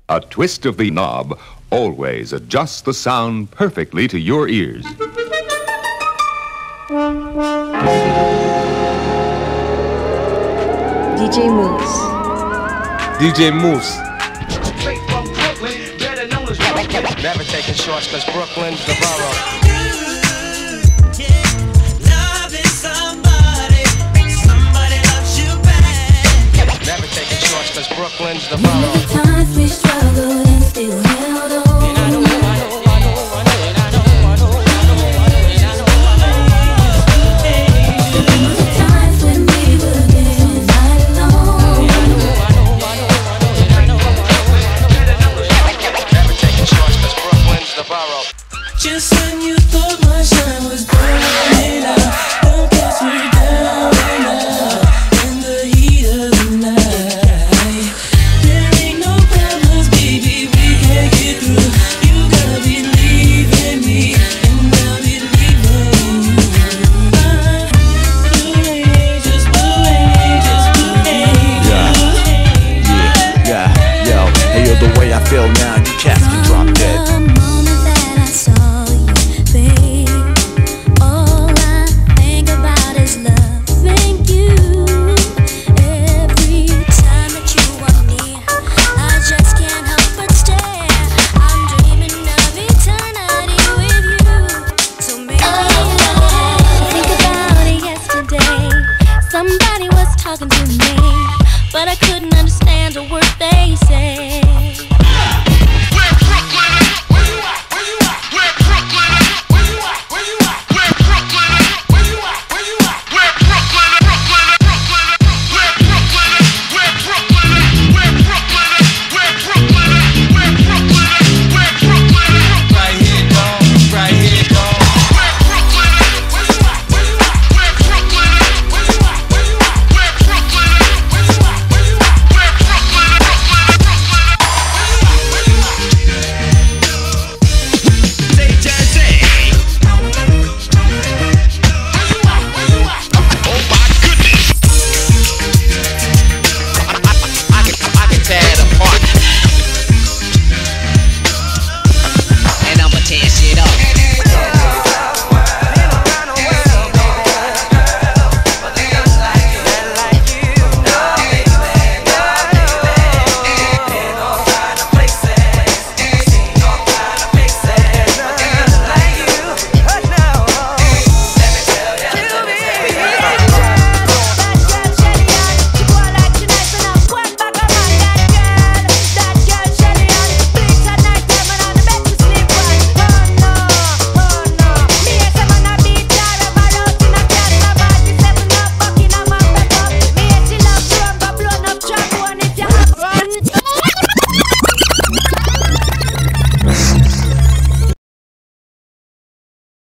A twist of the knob always adjusts the sound perfectly to your ears. DJ Moose. DJ Moose. Never taking shorts cause Brooklyn's the borough. Never taking shorts cause Brooklyn's the borough. The times we struggled and still held on. The times when we were there night alone. Never taking shorts cause Brooklyn's the borough. Just when you thought my shine was burning out, don't catch me down and out in the heat of the night. There ain't no problems, baby, we can get through. You gotta believe in me, and I'll believe in you. Blue angels, blue angels, blue angels. Yeah, yo, hey, yo, the way I feel now.